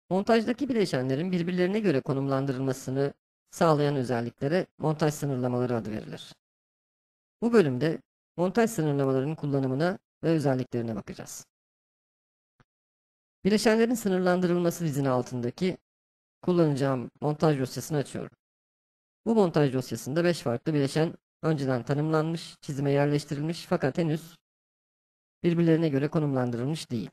Montajdaki bileşenlerin birbirlerine göre konumlandırılmasını sağlayan özelliklere montaj sınırlamaları adı verilir. Bu bölümde montaj sınırlamalarının kullanımına ve özelliklerine bakacağız. Bileşenlerin sınırlandırılması dizini altındaki kullanacağım montaj dosyasını açıyorum. Bu montaj dosyasında 5 farklı bileşen önceden tanımlanmış, çizime yerleştirilmiş fakat henüz birbirlerine göre konumlandırılmış değil.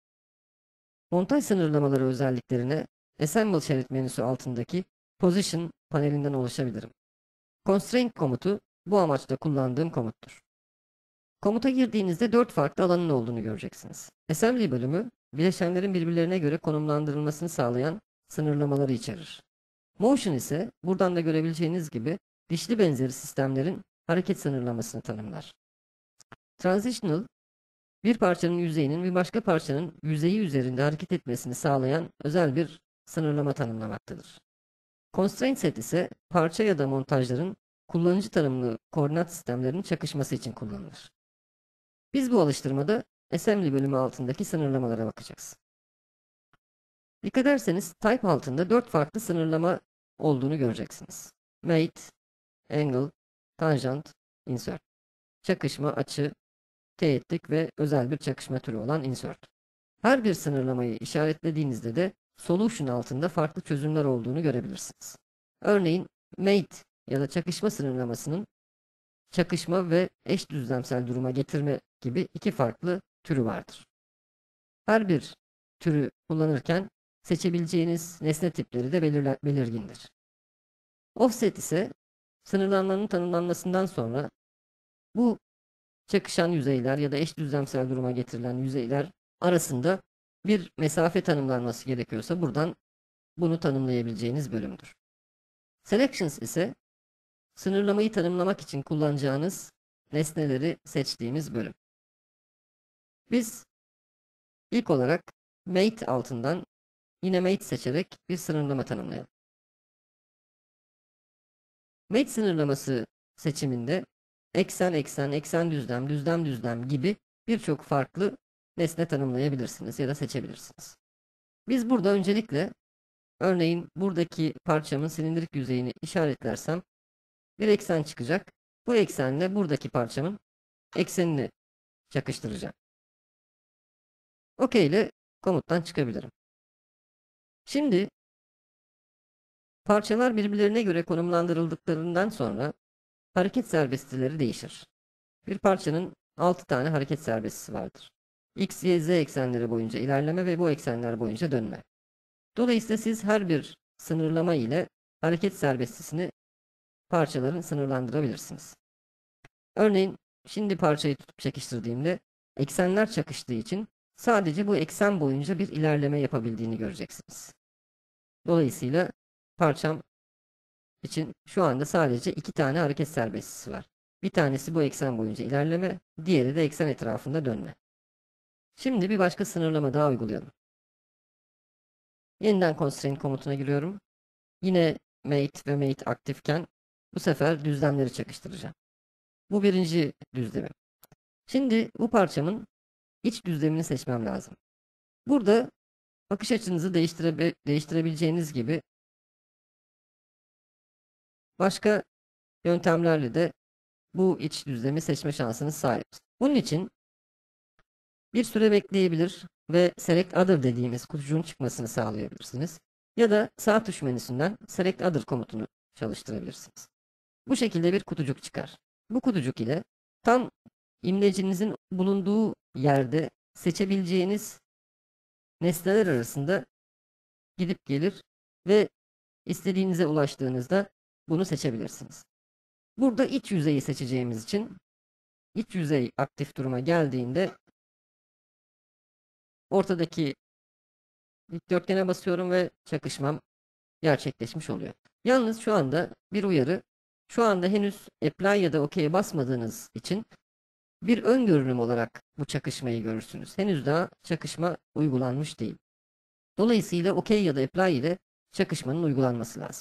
Montaj sınırlamaları özelliklerine Assemble şerit menüsü altındaki Position panelinden ulaşabilirim. Constraint komutu bu amaçla kullandığım komuttur. Komuta girdiğinizde 4 farklı alanın olduğunu göreceksiniz. Assembly bölümü, bileşenlerin birbirlerine göre konumlandırılmasını sağlayan sınırlamaları içerir. Motion ise buradan da görebileceğiniz gibi dişli benzeri sistemlerin hareket sınırlamasını tanımlar. Transitional, bir parçanın yüzeyinin bir başka parçanın yüzeyi üzerinde hareket etmesini sağlayan özel bir sınırlama tanımlamaktadır. Constraint set ise parça ya da montajların kullanıcı tanımlı koordinat sistemlerinin çakışması için kullanılır. Biz bu alıştırmada Assembly bölümü altındaki sınırlamalara bakacağız. Dikkat ederseniz Type altında 4 farklı sınırlama olduğunu göreceksiniz. Mate, Angle, Tangent, Insert. Çakışma, açı, teğetlik ve özel bir çakışma türü olan Insert. Her bir sınırlamayı işaretlediğinizde de Solution altında farklı çözümler olduğunu görebilirsiniz. Örneğin Mate ya da çakışma sınırlamasının çakışma ve eş düzlemsel duruma getirme gibi iki farklı türü vardır. Her bir türü kullanırken seçebileceğiniz nesne tipleri de belirgindir. Offset ise sınırlanmanın tanımlanmasından sonra bu çakışan yüzeyler ya da eş düzlemsel duruma getirilen yüzeyler arasında bir mesafe tanımlanması gerekiyorsa buradan bunu tanımlayabileceğiniz bölümdür. Selections ise sınırlamayı tanımlamak için kullanacağınız nesneleri seçtiğimiz bölüm. Biz ilk olarak Mate altından yine Mate seçerek bir sınırlama tanımlayalım. Mate sınırlaması seçiminde eksen, eksen, eksen düzlem, düzlem, düzlem gibi birçok farklı nesne tanımlayabilirsiniz ya da seçebilirsiniz. Biz burada öncelikle örneğin buradaki parçamın silindirik yüzeyini işaretlersem bir eksen çıkacak. Bu eksenle buradaki parçamın eksenini çakıştıracağım. OK ile komuttan çıkabilirim. Şimdi parçalar birbirlerine göre konumlandırıldıklarından sonra hareket serbestlileri değişir. Bir parçanın 6 tane hareket serbestisi vardır. X, Y, Z eksenleri boyunca ilerleme ve bu eksenler boyunca dönme. Dolayısıyla siz her bir sınırlama ile hareket serbestisini parçaların sınırlandırabilirsiniz. Örneğin şimdi parçayı tutup çekiştirdiğimde eksenler çakıştığı için sadece bu eksen boyunca bir ilerleme yapabildiğini göreceksiniz. Dolayısıyla parçam için şu anda sadece 2 tane hareket serbestisi var. Bir tanesi bu eksen boyunca ilerleme, diğeri de eksen etrafında dönme. Şimdi bir başka sınırlama daha uygulayalım. Yeniden constraint komutuna giriyorum. Yine mate ve mate aktifken bu sefer düzlemleri çakıştıracağım. Bu birinci düzlemim. Şimdi bu parçamın iç düzlemini seçmem lazım. Burada bakış açınızı değiştirebileceğiniz gibi başka yöntemlerle de bu iç düzlemi seçme şansınız sahip. Bunun için bir süre bekleyebilir ve Select Other dediğimiz kutucuğun çıkmasını sağlayabilirsiniz. Ya da sağ tuş menüsünden Select Other komutunu çalıştırabilirsiniz. Bu şekilde bir kutucuk çıkar. Bu kutucuk ile tam imlecinizin bulunduğu yerde seçebileceğiniz nesneler arasında gidip gelir ve istediğinize ulaştığınızda bunu seçebilirsiniz. Burada iç yüzeyi seçeceğimiz için iç yüzey aktif duruma geldiğinde ortadaki dikdörtgene basıyorum ve çakışmam gerçekleşmiş oluyor. Yalnız şu anda bir uyarı. Şu anda henüz Apply ya da OK'ye basmadığınız için bir ön görünüm olarak bu çakışmayı görürsünüz. Henüz daha çakışma uygulanmış değil. Dolayısıyla OK ya da Apply ile çakışmanın uygulanması lazım.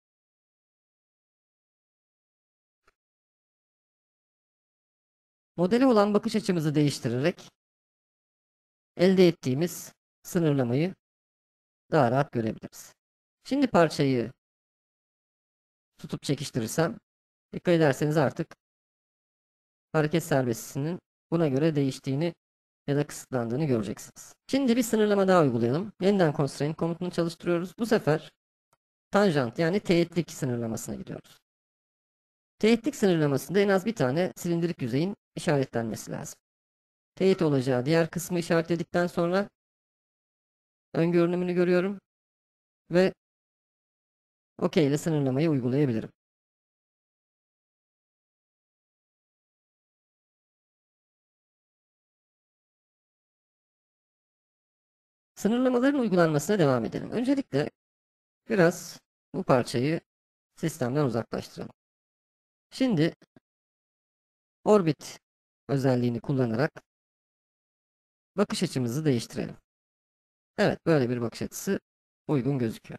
Modele olan bakış açımızı değiştirerek elde ettiğimiz sınırlamayı daha rahat görebiliriz. Şimdi parçayı tutup çekiştirirsem dikkat ederseniz artık hareket serbestisinin buna göre değiştiğini ya da kısıtlandığını göreceksiniz. Şimdi bir sınırlama daha uygulayalım. Yeniden constraint komutunu çalıştırıyoruz. Bu sefer tanjant yani teğetlik sınırlamasına gidiyoruz. Teğetlik sınırlamasında en az bir tane silindirik yüzeyin işaretlenmesi lazım. Teğet olacağı diğer kısmı işaretledikten sonra ön görünümünü görüyorum ve OK ile sınırlamayı uygulayabilirim. Sınırlamaların uygulanmasına devam edelim. Öncelikle biraz bu parçayı sistemden uzaklaştıralım. Şimdi orbit özelliğini kullanarak bakış açımızı değiştirelim. Evet, böyle bir bakış açısı uygun gözüküyor.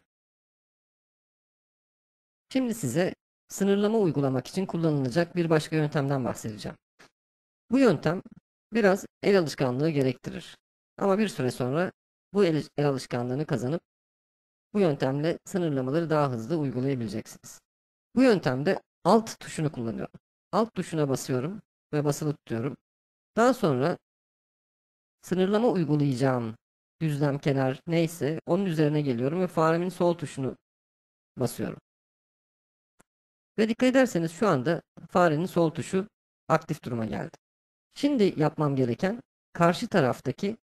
Şimdi size sınırlama uygulamak için kullanılacak bir başka yöntemden bahsedeceğim. Bu yöntem biraz el alışkanlığı gerektirir. Ama bir süre sonra bu el alışkanlığını kazanıp bu yöntemle sınırlamaları daha hızlı uygulayabileceksiniz. Bu yöntemde Alt tuşunu kullanıyorum. Alt tuşuna basıyorum ve basılı tutuyorum. Daha sonra sınırlama uygulayacağım düzlem, kenar neyse onun üzerine geliyorum ve faremin sol tuşunu basıyorum. Ve dikkat ederseniz şu anda farenin sol tuşu aktif duruma geldi. Şimdi yapmam gereken karşı taraftaki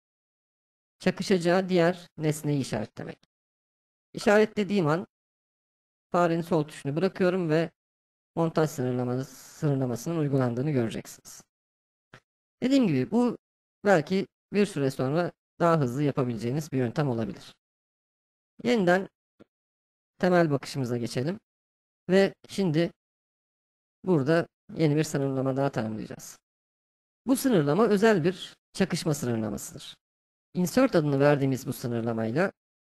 çakışacağı diğer nesneyi işaretlemek. İşaretlediğim an farenin sol tuşunu bırakıyorum ve montaj sınırlamasının uygulandığını göreceksiniz. Dediğim gibi bu belki bir süre sonra daha hızlı yapabileceğiniz bir yöntem olabilir. Yeniden temel bakışımıza geçelim ve şimdi burada yeni bir sınırlama daha tanımlayacağız. Bu sınırlama özel bir çakışma sınırlamasıdır. Insert adını verdiğimiz bu sınırlamayla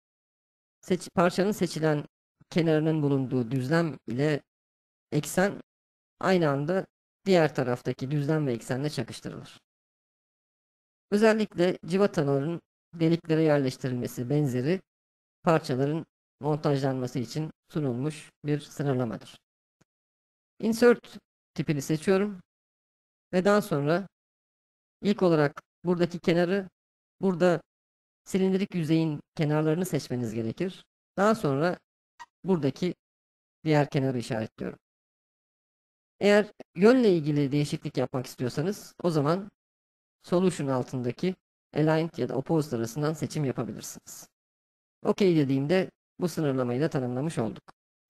parçanın seçilen kenarının bulunduğu düzlem ile eksen aynı anda diğer taraftaki düzlem ve eksenle çakıştırılır. Özellikle civataların deliklere yerleştirilmesi benzeri parçaların montajlanması için sunulmuş bir sınırlamadır. Insert tipini seçiyorum ve daha sonra ilk olarak buradaki kenarı, burada silindirik yüzeyin kenarlarını seçmeniz gerekir. Daha sonra buradaki diğer kenarı işaretliyorum. Eğer yönle ilgili değişiklik yapmak istiyorsanız o zaman Solution altındaki Aligned ya da Opposed arasından seçim yapabilirsiniz. OK dediğimde bu sınırlamayı da tanımlamış olduk.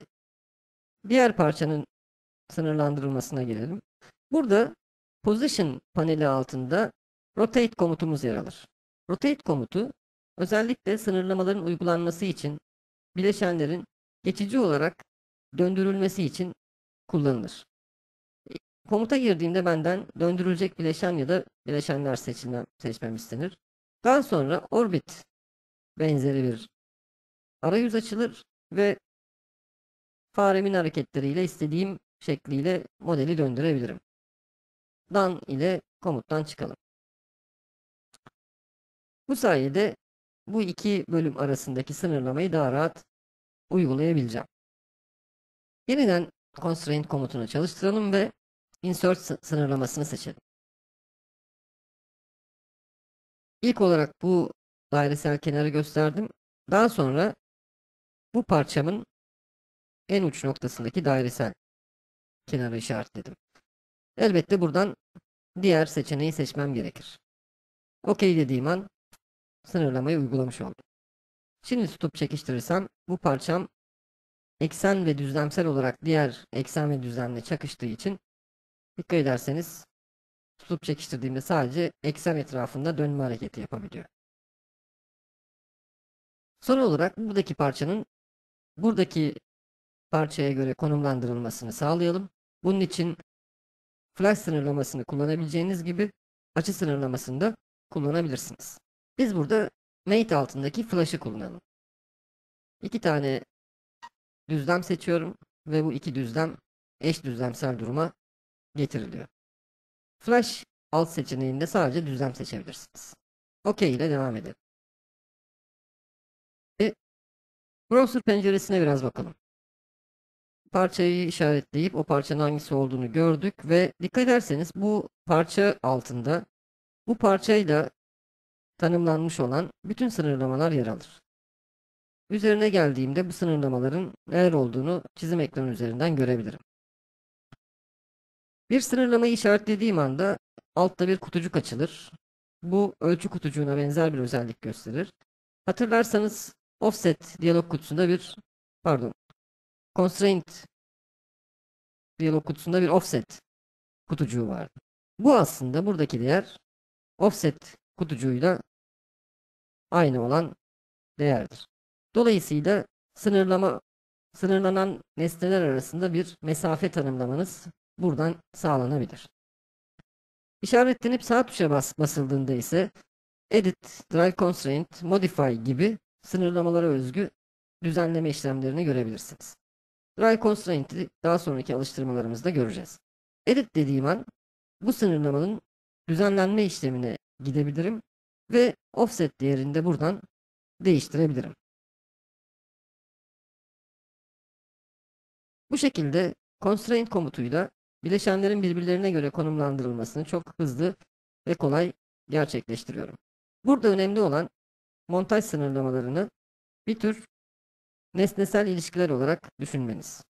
Diğer parçanın sınırlandırılmasına gelelim. Burada Position paneli altında Rotate komutumuz yer alır. Rotate komutu özellikle sınırlamaların uygulanması için bileşenlerin geçici olarak döndürülmesi için kullanılır. Komuta girdiğimde benden döndürülecek bileşen ya da bileşenler seçmem istenir. Daha sonra orbit benzeri bir arayüz açılır ve faremin hareketleriyle istediğim şekliyle modeli döndürebilirim. Done ile komuttan çıkalım. Bu sayede bu iki bölüm arasındaki sınırlamayı daha rahat uygulayabileceğim. Yeniden constraint komutunu çalıştıralım ve insert sınırlamasını seçelim. İlk olarak bu dairesel kenarı gösterdim. Daha sonra bu parçamın en uç noktasındaki dairesel kenarı işaretledim. Elbette buradan diğer seçeneği seçmem gerekir. OK dediğim an sınırlamayı uygulamış oldum. Şimdi tutup çekiştirirsem bu parçam eksen ve düzlemsel olarak diğer eksen ve düzlemle çakıştığı için dikkat ederseniz tutup çekiştirdiğimde sadece eksen etrafında dönme hareketi yapabiliyor. Son olarak buradaki parçaya göre konumlandırılmasını sağlayalım. Bunun için flash sınırlamasını kullanabileceğiniz gibi açı sınırlamasını da kullanabilirsiniz. Biz burada mate altındaki flash'ı kullanalım. İki tane düzlem seçiyorum ve bu iki düzlem eş düzlemsel duruma getiriliyor. Flash alt seçeneğinde sadece düzlem seçebilirsiniz. OK ile devam edelim. Browser penceresine biraz bakalım. Parçayı işaretleyip o parçanın hangisi olduğunu gördük ve dikkat ederseniz bu parça altında bu parçayla tanımlanmış olan bütün sınırlamalar yer alır. Üzerine geldiğimde bu sınırlamaların neler olduğunu çizim ekranı üzerinden görebilirim. Bir sınırlamayı işaretlediğim anda altta bir kutucuk açılır. Bu ölçü kutucuğuna benzer bir özellik gösterir. Hatırlarsanız offset diyalog kutusunda pardon, constraint diyalog kutusunda bir offset kutucuğu vardı. Bu aslında buradaki değer offset kutucuğuyla aynı olan değerdir. Dolayısıyla sınırlanan nesneler arasında bir mesafe tanımlamanız buradan sağlanabilir. İşaretlenip sağ tuşa basıldığında ise Edit, Drive Constraint, Modify gibi sınırlamalara özgü düzenleme işlemlerini görebilirsiniz. Drive Constraint'i daha sonraki alıştırmalarımızda göreceğiz. Edit dediğim an bu sınırlamanın düzenlenme işlemine gidebilirim ve offset değerini de buradan değiştirebilirim. Bu şekilde constraint komutuyla bileşenlerin birbirlerine göre konumlandırılmasını çok hızlı ve kolay gerçekleştiriyorum. Burada önemli olan montaj sınırlamalarını bir tür nesnesel ilişkiler olarak düşünmeniz.